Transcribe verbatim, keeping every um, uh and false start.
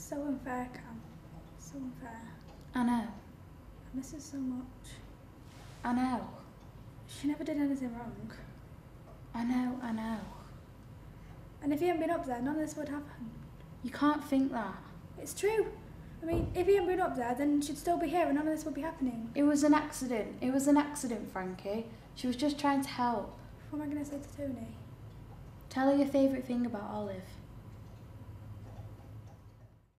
so unfair, Cam. So unfair. I know. I miss her so much. I know. She never did anything wrong. I know, I know. And if he hadn't been up there, none of this would happen. You can't think that. It's true. I mean, if he hadn't been up there, then she'd still be here and none of this would be happening. It was an accident. It was an accident, Frankie. She was just trying to help. What am I going to say to Tony? Tell her your favourite thing about Olive.